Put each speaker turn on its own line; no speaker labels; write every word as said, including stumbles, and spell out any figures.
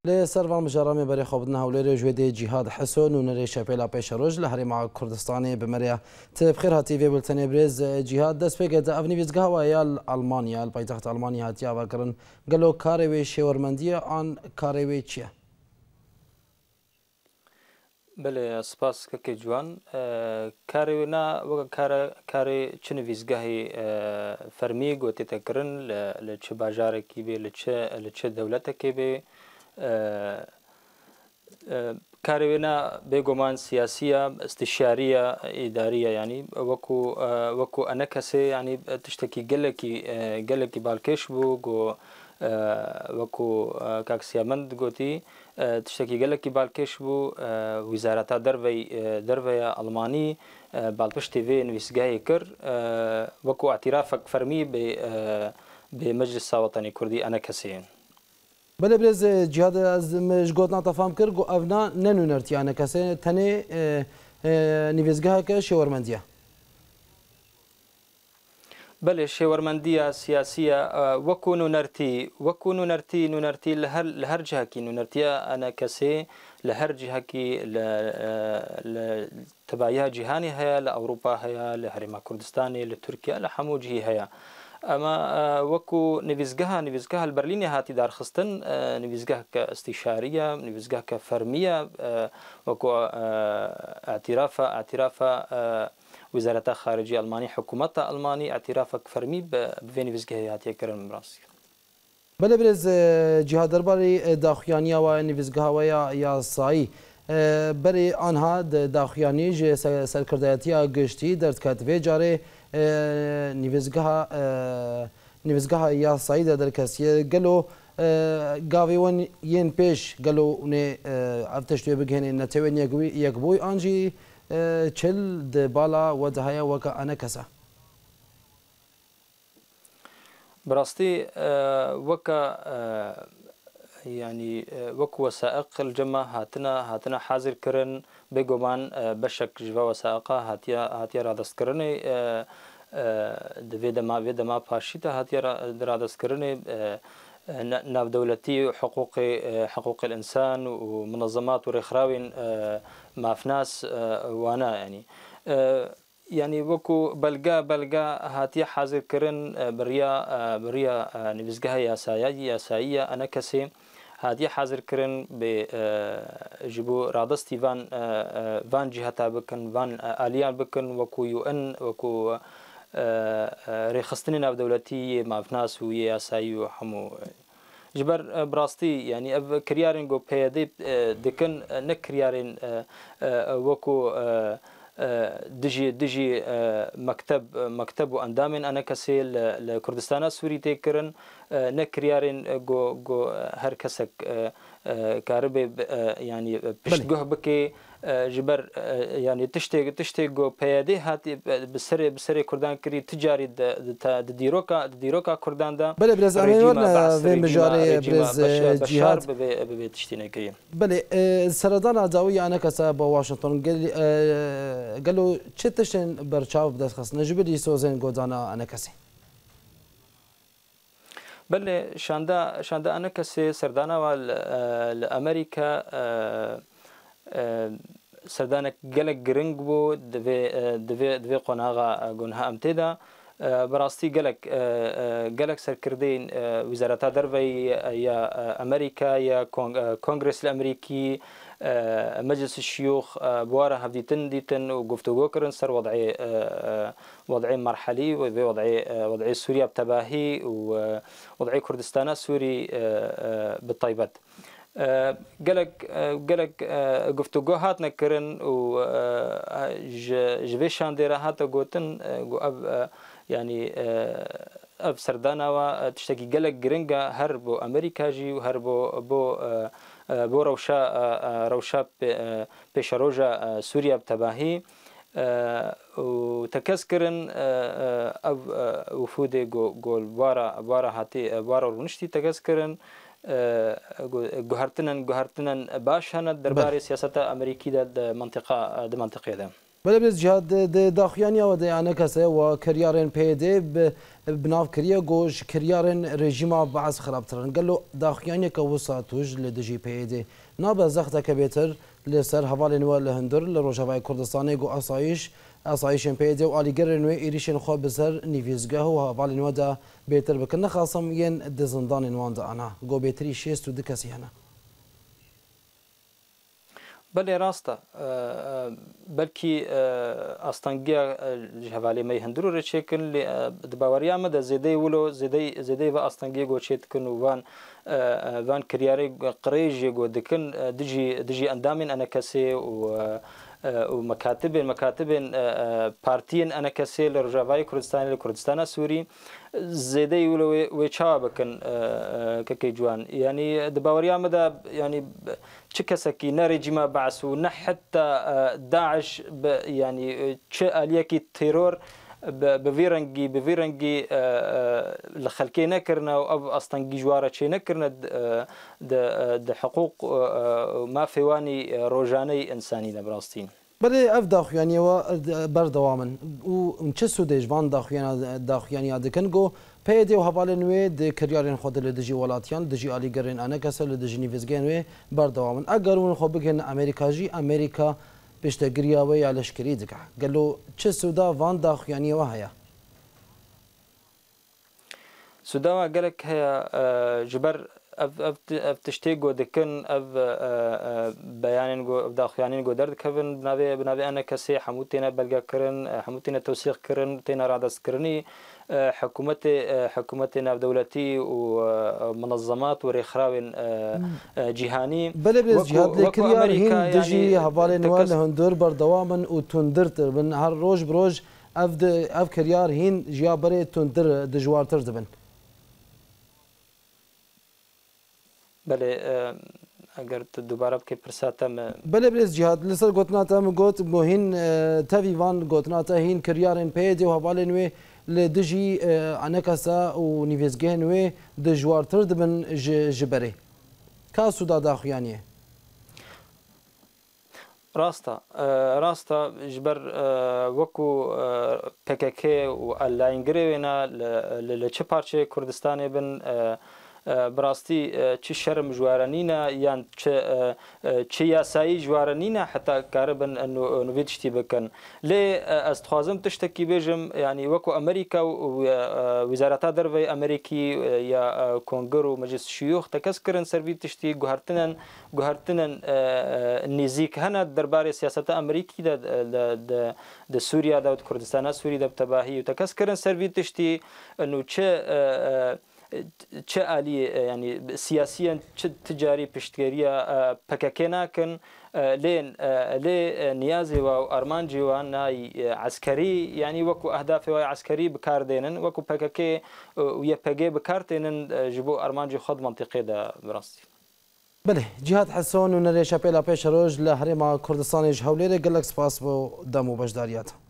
لسروان مجرمی برای خوابدن هولری جویده جهاد حسن و نری شپیلا پیش روز لحریم کردستانی بمریا تبخیر هاتی وی بلتنی برز جهاد دست بگد افنی ویزگاه و ایال آلمانیا الپایتخت آلمانیا هاتیا و کرن گلو کاروی شورمندی آن کاروی چیه؟
بله سپاس که جوان کاری نه و کار کاری چنین ویزگاهی فرمی گوتی تکرن لچه باجار کی به لچه لچه دولت کی به کاری نه بگمان سیاسیه استشاریه اداریه یعنی وکو وکو أنا کسی یعنی تشتکی گلکی گلکی بالکش بو گو وکو کاکسیامند گوتی تشتكي قال لك بالكش بو وزارة دروي دروي ألماني بالبش تي في نفسجاي كر وكو اعترافك فرمي بمجلس الوطني الكردي أنا كسين.
بله برز جهاد از مجگوتنا تفهم کر گو افنا ننونرتی أنا كسين تني نفسجاي كشورمندية.
بله شورمندیه سیاسیه وکونو نرتی وکونو نرتی نرتی لهر لهر جهه کی نرتی أنا کسی لهر جهه کی ل تبعیه جهانی هیا لأوروبا هیا لحرم کردستانی لترکیا لحمو جهی هیا اما وکو نویزگاه نویزگاه البرلینی هاتی دار خستن نویزگاه كاستشاريه نویزگاه كفرميه وكو اعتراف اعتراف وزارة خارجية ألمانية حكومة ألمانية اعترافك فرمي بفين فيزجهاتي كرم براسي.
بله برز جهاد درباري داخيانيا و نفيزجها ويا يا صاي بري آنها داخياني ج سرکردایتیا گشتی درد کات و جاره نفيزجها نفيزجها يا صاي در کسی گلو گاویون ین پیش گلو نه افتشتوی بگهنی نتوین یکوی یکبوی آنجی چل د بالا و دهایا وکا أنا کسا
براستي وكا يعني وك وثائق الجمع هاتنا هاتنا حاضر كرن بيجومان بشك جوا وثائقها هاتيا هاتيا رادست كرني دفيدا ما فيدا ما باشيتا هاتيا رادست كرني ناف دولتي حقوق حقوق الإنسان ومنظمات ورخراوين مع فناس وانا يعني يعني وكو بلغا بلغا هاتي حاضر كرن بريا بريا نفسجها ياسايا ياسايا أنا كسي هاتي حاضر كرن بجبو رادستي فان فان جهتا بكن فان آليان بكن وكو يو ان وكو رخصتني ناف دولتي مع فناس وياساي وحمو جبر براستي يعني اف كريارين جو بيدي دكن نكريارين وكو دجي دجي مكتب مكتب واندامن أنا كسي لكردستان السوري تكرن نكريارين جو جو هر كسك كاربي يعني بشتجه بكي جبر يعني تشتي تشتي جو بيدي هاتي بسري بسري كردان كري تجاري ديروكا ديروكا كردان دا
بله برز اميورنا في مجاري برز جهاد
ببي تشتيني كري
بله سردان عداوي أنا كسا بواشنطن قال قالوا تشتشن برشاو بدأت خاص نجبري سوزين قدانا أنا كسي
بله شاندا شاندا أنا كسي سردانا والأمريكا سردانك جلك جرينج بو دفي دفي دفي قناغا جونها أمتدا براستي جلك جلك سركردين وزارة دربي يا أمريكا يا كونغرس الأمريكي مجلس الشيوخ بواره هفديتن ديتن وقفتو كرن سر وضعي وضعي مرحلي ووضعي وضعي سوريا بتباهي ووضعي كردستان السوري بالطيبات قالك قالك قفتو هاتنا كرن و جفي شانديرا هاتا قوتن يعني اب سردانا و تشتكي قالك جرينجا هربو امريكا جي وهربو بو بو روشا روشا بيشاروجا سوريا بتباهي وتكسكرن اب وفودي جول بارا بارا هاتي بارا ونشتي تكسكرن جهرتنن جهرتنن باش هنا درباري سياسة أمريكية ده منطقة ده منطقة ده
بله بس جهاد داخویانی و دیانه کسه و کریارن پیده بناف کریه گوش کریارن رژیم بعض خرابترن قالوا داخویانی که وساتوج لدجی پیده نابه زخته که بهتر لسر حوالي نوال لهندر لروجاوای کردستانی گو آسایش آسایشن پیده و آلیگر نوی ایریشن خواه بسر نیویزگاه و حوالي نوال دا بهتر بکن نخواستم ین دزندان نوان دا انا گو بهتری شیست و دکسی هنه
بله راسته بلکی استانگیا جهوالی می هندرو رچکن ل دباوریا مد زیدی ولو زیدی زیدی و استانگیا گو چیتکن وان وان کریاری قریج گو دکن دجی دجی اندامین انا کسی و ومكاتب مكاتب بارتين انا كسي لرجاوي كردستان لكردستان سوري زيدي ولو ويتشاوا بكن ككي جوان يعني دباوريا مدى يعني تشكسكي نرجما بعثو حتى داعش يعني تش اليكي تيرور بفيرنجي بفيرنجي لخلكي نكرنا او اصلا جواره شي نكرنا د حقوق ما فيواني روجاني انساني براستين
بله اف داخویانی و بردوامن و چه سودش وان داخویانی داخویانی دکن گو پیدا و حواله نوی د کریارن خود لدجی ولاتیان دجی آلی گرین آن کس لدجی نیوزگن و بردوامن اگر اون خوب بگن امریکا جی امریکا بشتگریا و یا لشکری دکه قالوا چه سودا وان داخویانی و هیا
سودا و قالك هي جبر اف اف تشتي جو دكن اف بيان جو داخيانين جو درد كفن بنابي بنابي انا كسي حموتنا بلغا كرن حموتنا توثيق كرن تينا رادس كرني حكومتي حكومتنا دولتي ومنظمات ورخراوين جهاني
بلا بلا جهاد الكريار هين دجي حوالي نوال هندور بردوامن وتندرتر من هر روج بروج اف اف كريار هين جيابري تندر دجوارتر دبن
بله اگر دوباره بکی پرساتم
بله بله جهاد لسر گوتنا تام گوت مهین تاوی وان گوتنا تا هین کریارن پیدا و حواله نوی لدجی انکاسا و نیوزگه نوی دجوارتر دبن جبره کا سودا داخویانیه راستا
راستا جبر وکو پکک و الاینگریوینا لچه پارچه کردستانی بن براستی چه شرم جوارنینا یان چه چه یاسایی جوارنینا حتی کاربن انه نویدشتی بکن لی استخوازم تشتکی بجم يعني وكو امريكا ووزارات دروي امريكي يا كونغرو مجلس الشيوخ تكسكرن سربي تشتي جوهرتنن جوهرتنن نزيك هنا دربار سياسه امريكي د د د سوريا د كردستان سوري د تباهي وتكسكرن سربي تشتي انه چه چه عالی يعني سياسيا چه تجاري پشتگیریا پککناکن لين لي نيازي و ارمان جوان عسكري يعني وكو اهداف عسكري بكاردينن وكو پکک ويا پگي بكارتينن جبو ارمان جو خود منطقه ده براستي
بله جهاد حسون و نريشا بيلا بيش روج لحريم كردستان جهوليره قالك سپاس بو دمو بجداريات